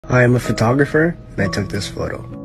I am a photographer and I took this photo.